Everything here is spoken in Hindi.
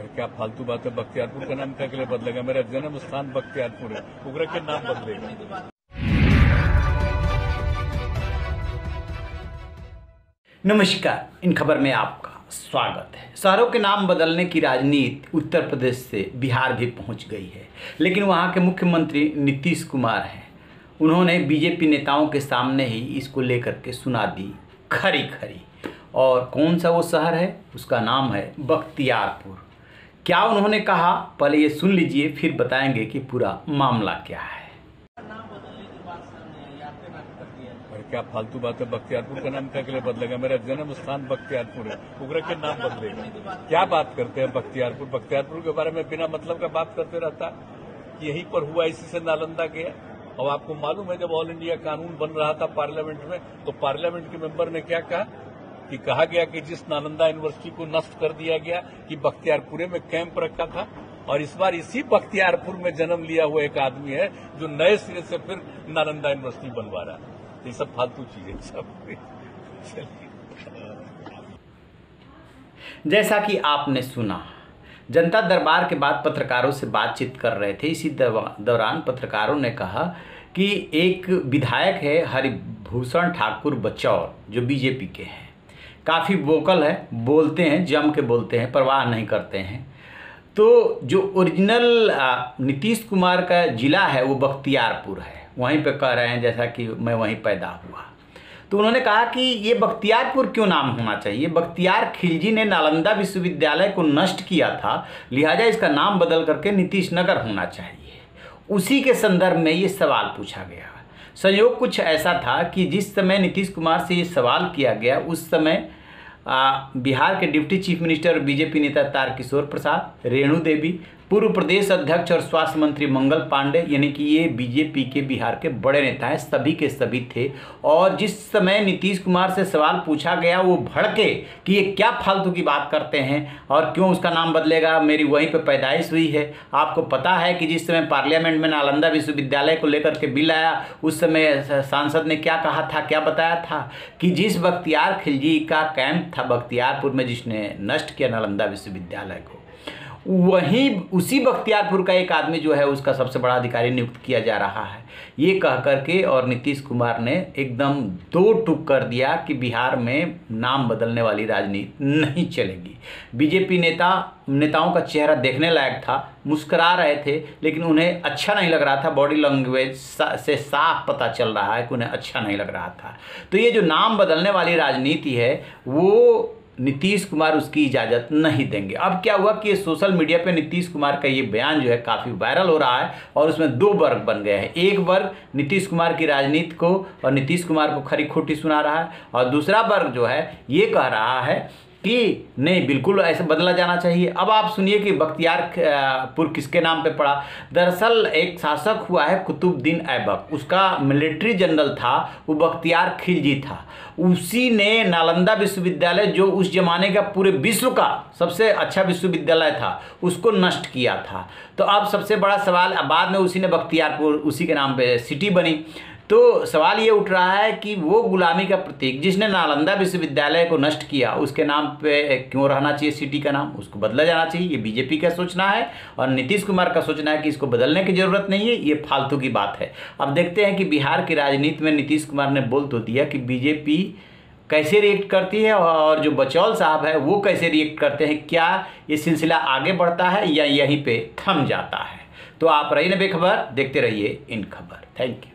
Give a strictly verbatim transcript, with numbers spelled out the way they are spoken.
क्या फालतू बात है। बख्तियारपुर का नाम क्या के लिए बदलेगा? मेरा जन्म स्थान बख्तियारपुर है, उग्र के नाम बदलेगा। नमस्कार, इन खबर में आपका स्वागत है। शहरों के नाम बदलने की राजनीति उत्तर प्रदेश से बिहार भी पहुंच गई है, लेकिन वहां के मुख्यमंत्री नीतीश कुमार हैं। उन्होंने बीजेपी नेताओं के सामने ही इसको लेकर के सुना दी खरी खरी। और कौन सा वो शहर है? उसका नाम है बख्तियारपुर। क्या उन्होंने कहा, पहले ये सुन लीजिए, फिर बताएंगे कि पूरा मामला क्या है। क्या फालतू बात है। बख्तियारपुर का नाम क्या के लिए बदलेगा? मेरा जन्म स्थान बख्तियारपुर है, उग्र के नाम बदलेगा। क्या बात करते हैं बख्तियारपुर बख्तियारपुर के बारे में बिना मतलब का बात करते रहता कि यहीं पर हुआ, इसी से नालंदा गया। और आपको मालूम है, जब ऑल इंडिया कानून बन रहा था पार्लियामेंट में, तो पार्लियामेंट के मेंबर ने क्या कहा कि कहा गया कि जिस नालंदा यूनिवर्सिटी को नष्ट कर दिया गया कि बख्तियारपुर में कैंप रखा था, और इस बार इसी बख्तियारपुर में जन्म लिया हुआ एक आदमी है जो नए सिरे से फिर नालंदा यूनिवर्सिटी बनवा रहा है। ये सब फालतू चीजें सब। जैसा कि आपने सुना, जनता दरबार के बाद पत्रकारों से बातचीत कर रहे थे। इसी दौरान पत्रकारों ने कहा कि एक विधायक है हरिभूषण ठाकुर बचौर, जो बीजेपी के हैं, काफ़ी वोकल है, बोलते हैं, जम के बोलते हैं, परवाह नहीं करते हैं। तो जो ओरिजिनल नीतीश कुमार का ज़िला है वो बख्तियारपुर है, वहीं पे कह रहे हैं जैसा कि मैं वहीं पैदा हुआ। तो उन्होंने कहा कि ये बख्तियारपुर क्यों नाम होना चाहिए? बख्तियार खिलजी ने नालंदा विश्वविद्यालय को नष्ट किया था, लिहाजा इसका नाम बदल करके नीतीश नगर होना चाहिए। उसी के संदर्भ में ये सवाल पूछा गया। संयोग कुछ ऐसा था कि जिस समय नीतीश कुमार से ये सवाल किया गया, उस समय आ, बिहार के डिप्टी चीफ मिनिस्टर और बीजेपी नेता तारकिशोर प्रसाद, रेणु देवी, पूर्व प्रदेश अध्यक्ष और स्वास्थ्य मंत्री मंगल पांडे, यानी कि ये बीजेपी के बिहार के बड़े नेता हैं, सभी के सभी थे। और जिस समय नीतीश कुमार से सवाल पूछा गया, वो भड़के कि ये क्या फालतू की बात करते हैं और क्यों उसका नाम बदलेगा, मेरी वहीं पे पैदाइश हुई है। आपको पता है कि जिस समय पार्लियामेंट में नालंदा विश्वविद्यालय को लेकर के बिल आया, उस समय सांसद ने क्या कहा था, क्या बताया था कि जिस बख्तियार खिलजी का कैंप था बख्तियारपुर में, जिसने नष्ट किया नालंदा विश्वविद्यालय को, वहीं उसी बख्तियारपुर का एक आदमी जो है उसका सबसे बड़ा अधिकारी नियुक्त किया जा रहा है। ये कह करके और नीतीश कुमार ने एकदम दो टूक कर दिया कि बिहार में नाम बदलने वाली राजनीति नहीं चलेगी। बीजेपी नेता नेताओं का चेहरा देखने लायक था, मुस्करा रहे थे, लेकिन उन्हें अच्छा नहीं लग रहा था। बॉडी लैंग्वेज से साफ पता चल रहा है कि उन्हें अच्छा नहीं लग रहा था। तो ये जो नाम बदलने वाली राजनीति है, वो नीतीश कुमार उसकी इजाज़त नहीं देंगे। अब क्या हुआ कि सोशल मीडिया पे नीतीश कुमार का ये बयान जो है काफ़ी वायरल हो रहा है, और उसमें दो वर्ग बन गए हैं। एक वर्ग नीतीश कुमार की राजनीति को और नीतीश कुमार को खरी खोटी सुना रहा है, और दूसरा वर्ग जो है ये कह रहा है कि नहीं, बिल्कुल ऐसे बदला जाना चाहिए। अब आप सुनिए कि बख्तियारपुर किसके नाम पे पड़ा। दरअसल एक शासक हुआ है कुतुबुद्दीन ऐबक, उसका मिलिट्री जनरल था, वो बख्तियार खिलजी था। उसी ने नालंदा विश्वविद्यालय, जो उस जमाने का पूरे विश्व का सबसे अच्छा विश्वविद्यालय था, उसको नष्ट किया था। तो अब सबसे बड़ा सवाल, बाद में उसी ने बख्तियारपुर, उसी के नाम पे सिटी बनी। तो सवाल ये उठ रहा है कि वो गुलामी का प्रतीक जिसने नालंदा विश्वविद्यालय को नष्ट किया, उसके नाम पे क्यों रहना चाहिए सिटी का नाम? उसको बदला जाना चाहिए। ये बीजेपी का सोचना है, और नीतीश कुमार का सोचना है कि इसको बदलने की ज़रूरत नहीं है, ये फालतू की बात है। अब देखते हैं कि बिहार की राजनीति में नीतीश कुमार ने बोल तो दिया कि बीजेपी कैसे रिएक्ट करती है, और जो बचौल साहब है वो कैसे रिएक्ट करते हैं। क्या ये सिलसिला आगे बढ़ता है या यहीं पर थम जाता है? तो आप रहिए बेखबर, देखते रहिए इन खबर। Thank you.